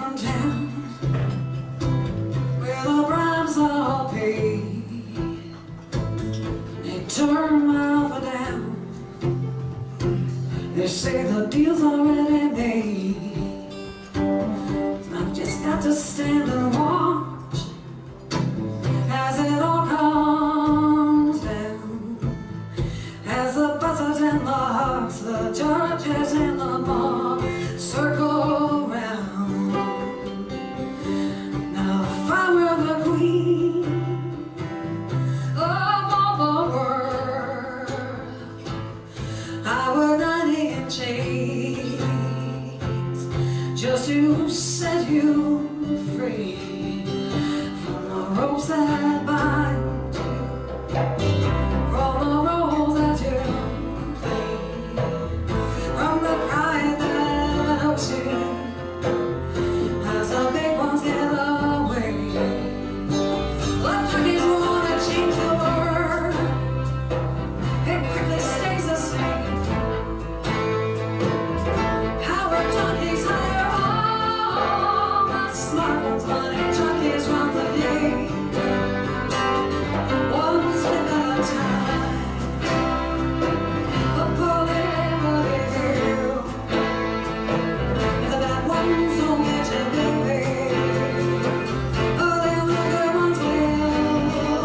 downtown where the bribes are paid. They turn my offer down. They say the deal's already made. I've just got to stand and watch as it all comes down. As the buzzards and the hawks, the judges and the mob circle round. Now if I were the queen of all the world, I would not in chains just to set you free from the ropes that bind you, from the roles that you play, from the pride that hurts you as the big ones get away. The junkies wanna change the world, it quickly stays the same. Power junkies hire all the smart ones, money junkies run the game. One step at a time, a bullet hill. The bad ones don't get you, baby. Oh, them the good ones will.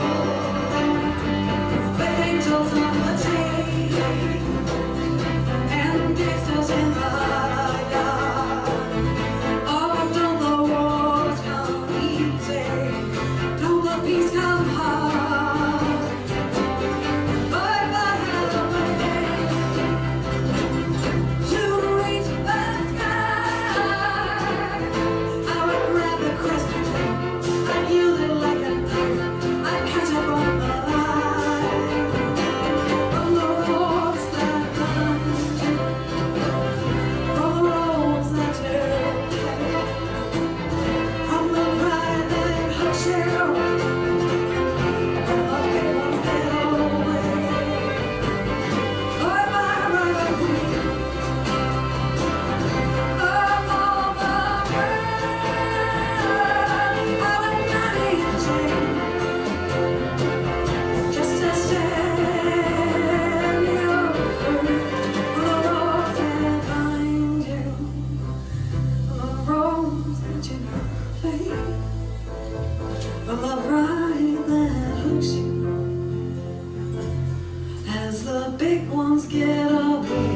With angels on the chain and gangsters in the yard. Oh, don't the wars come easy? Don't the peace come hard? But if I had a way to reach the sky, I would grab the crescent, I'd use it like a knife, I'd catch up on the line from the ropes that bind you, from the roles that you play, from the pride that hurts you, from the big ones get away. Oh, if I were the queen of all the world, I would not in chains just to set you free from the ropes that bind you, from the roles that you play, from the pride that hooks you as the big ones get away.